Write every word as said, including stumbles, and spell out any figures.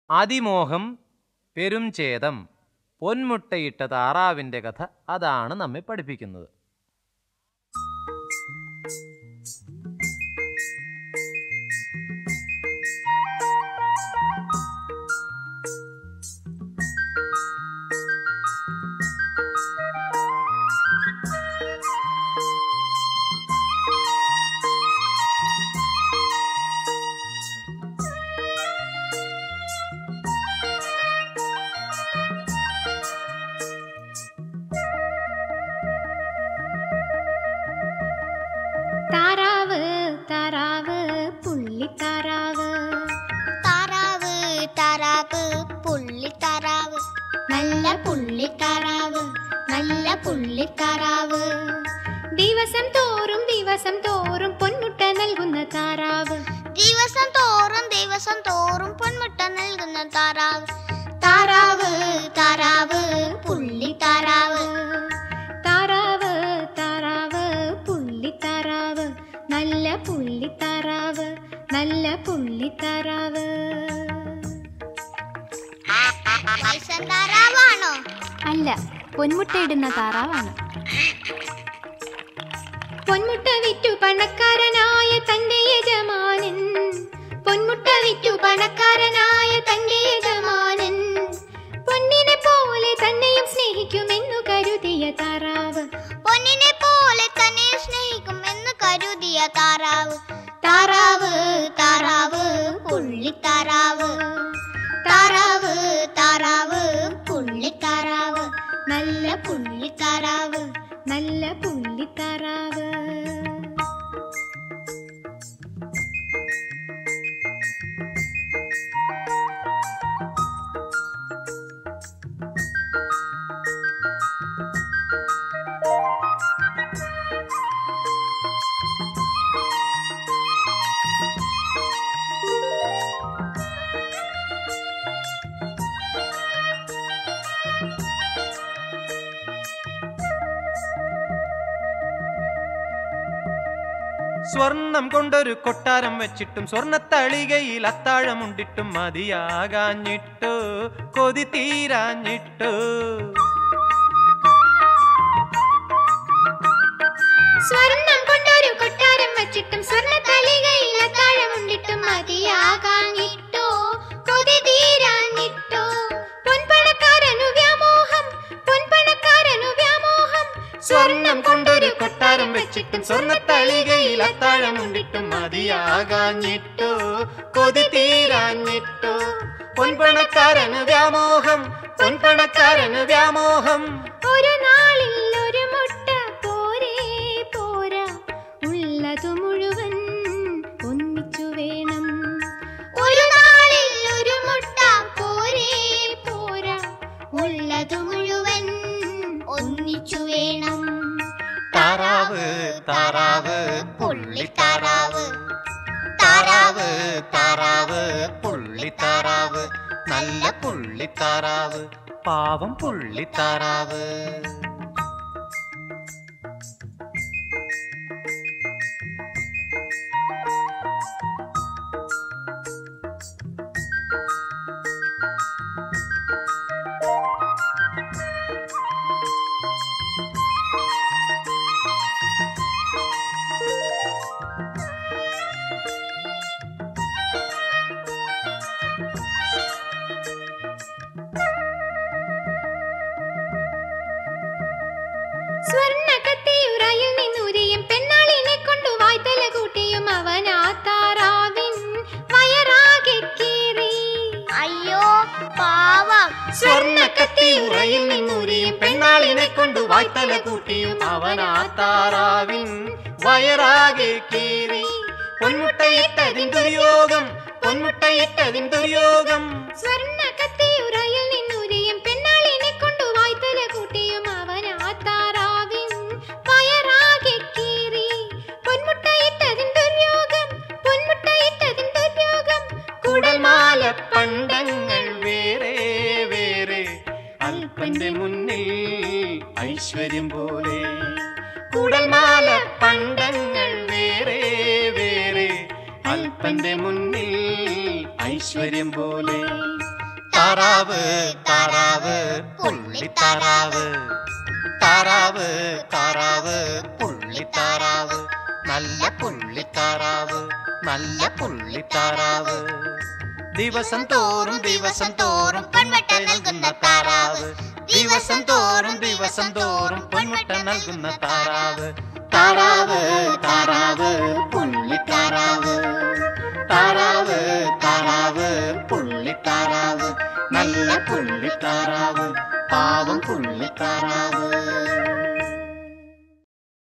അതിമോഹം, പെരുംഛേദം, പൊന്മുട്ടയിട്ട താറാവിൻ്റെ കഥ അതാണ് നമ്മെ പഠിപ്പിക്കുന്നത്. താറാവ് താറാവ് പുള്ളിത്താറാവ്, താറാവ് താറാവ് പുള്ളിത്താറാവ്, നല്ല പുള്ളിത്താറാവ്, നല്ല പുള്ളിത്താറാവ്. ദിവസം തോറും ദിവസം തോറും പൊന്മുട്ട നൽകുന്ന താറാവ്, ദിവസം തോറും ദിവസം തോറും പൊന്മുട്ട നൽകുന്ന താറാവ്. താറാവ് താറാവ് പുള്ളിത്താറാവ്, താറാവ് താറാവ് പുള്ളിത്താറാവ്, നല്ല പുള്ളിത്താറാവ്, നല്ല പുള്ളിത്താറാവ്. വയസ്സൻ താറാവാണോ? അല്ല, പൊന്മുട്ടയിടുന്ന താറാവാണ്. പൊന്മുട്ട വിറ്റു പണക്കാരനായ തന്റെ യജമാനൻ, പൊന്മുട്ട വിറ്റു പണക്കാരനായ തന്റെ യജമാനൻ, പൊന്നിനെ പോലെ തന്നെയും സ്നേഹിക്കുമെന്നു കരുതിയ താറാവ്, പൊന്നിനെ പോലെ തന്നെ സ്നേഹിക്കുമെന്ന് കരുതിയ താറാവ്. താറാവ് താറാവ് പുള്ളിത്താറാവ്, താറാവ് താറാവ് പുള്ളിത്താറാവ്, നല്ല പുള്ളിത്താറാവ്, നല്ല പുള്ളിത്താറാവ്. സ്വർണം കൊണ്ടൊരു കൊട്ടാരം വെച്ചിട്ടും സ്വർണത്തളികയിൽ അത്താഴമുണ്ടിട്ടും മതിയാകാഞ്ഞിട്ടു, കൊതി തീരാഞ്ഞിട്ടു. സ്വർണം കൊണ്ടൊരു കൊട്ടാരം വെച്ചിട്ടും സ്വർണത്തളികയിൽ അത്താഴമുണ്ടിട്ടും മതിയാകാഞ്ഞിട്ടോ, കൊതി തീരാഞ്ഞിട്ടോ. പൊൻപണക്കാരനു വ്യാമോഹം, പൊൻപണക്കാരനു വ്യാമോഹം. സ്വർണം കൊണ്ടൊരു കൊട്ടാരം വെച്ചിട്ടും സ്വർണത്തളികയിൽ അത്താഴമുണ്ടിട്ടും മതിയാകാഞ്ഞിട്ടു, കൊതി തീരാഞ്ഞിട്ടു. പൊൻപണക്കാരന് വ്യാമോഹം, പൊൻപണക്കാരന് വ്യാമോഹം. ഒരു നാളിൽ ഒരു മുട്ട പോരേ പോരാ, ഉള്ളതു മുഴുവൻ ഒന്നിച്ചു വേണം. ഒരു നാളിൽ ഒരു മുട്ട പോരേ പോരാ, ഉള്ളതു മുഴുവൻ ഒന്നിച്ചു വേണം. താറാവ് താറാവ് പുള്ളിത്താറാവ്, താറാവ് താറാവ് പുള്ളിത്താറാവ്, നല്ല പുള്ളിത്താറാവ്, പാവം പുള്ളിത്താറാവ്. സ്വർണ്ണക്കത്തിയുറയിൽ നിന്നുരിയും പെണ്ണാളിനെ കൊണ്ടു വായ്ത്തല കൂട്ടിയും അവൻ ആ താറാവിൻ വയറാകെ കീറി. അയ്യോ പാവം. സ്വർണ്ണക്കത്തിയുറയിൽ നിന്നുരിയും പെണ്ണാളിനെ കൊണ്ടു വായ്ത്തല കൂട്ടിയും അവൻ ആ താറാവിൻ വയറാകെ കീറി. പൊന്മുട്ടയിട്ടതിൻ ദുര്യോഗം, പൊന്മുട്ടയിട്ടതിൻ ദുര്യോഗം. സ്വർണ്ണക്കത്തിയുറയിൽ നിന്നുരിയും പെണ്ണാളിനെ കൊണ്ടു വായ്ത്തല കൂട്ടിയും അവൻ ആ താറാവിൻ വയറാകെ കീറി. പൊന്മുട്ടയിട്ടതിൻ ദുര്യോഗം, പൊന്മുട്ടയിട്ടതിൻ ദുര്യോഗം. കുടൽമാല പണ്ടങ്ങൾ വേറെ വേറെ, അല്പന്റെ മുന്നിൽ ഐശ്വര്യം പോലെ. കുടൽമാല പണ്ടങ്ങൾ വേറെ വേറെ, അല്പന്റെ മുന്നിൽ ഐശ്വര്യം പോലെ. താറാവ് താറാവ് പുള്ളിത്താറാവ് താറാവ് താറാവ് പുള്ളിത്താറാവ് നല്ല പുള്ളിത്താറാവ് നല്ല പുള്ളിത്താറാവ് ദിവസം തോറും ദിവസം തോറും പൊന്മുട്ട നൽകുന്ന താറാവ് ദിവസം തോറും ദിവസം തോറും പൊന്മുട്ട നൽകുന്ന താറാവ് താറാവ് താറാവ് പുള്ളിത്താറാവ് താറാവ്